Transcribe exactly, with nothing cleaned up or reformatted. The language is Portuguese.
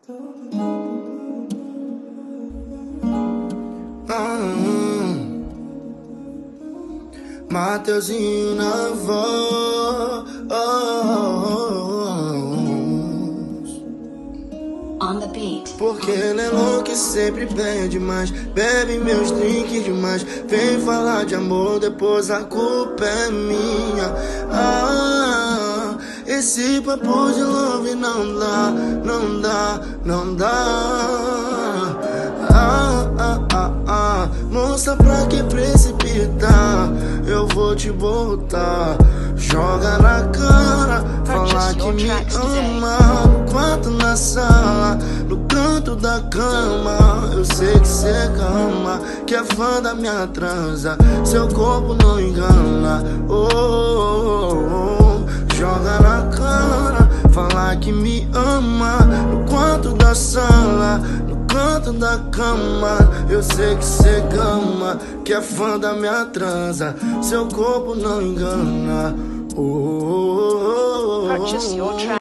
Hum, Mateuzinho na voz. On the beat. Porque ele é louco e sempre pede mais. Bebe meus drinks demais. Vem falar de amor, depois a culpa é minha. Ah, esse papo de love não dá, não dá, não dá. Ah, ah, ah, ah. Moça, pra que precipitar? Eu vou te botar. Joga na cara, falar que me ama. No quarto, na sala, no canto da cama. Eu sei que cê ama, que é fã da minha transa. Seu corpo não engana. Oh, oh, oh. Joga na cara, falar que me ama. No quarto da sala, no canto da cama. Eu sei que cê ama, que é fã da minha transa. Seu corpo não engana. Oh, oh, oh, oh. Purchase your track.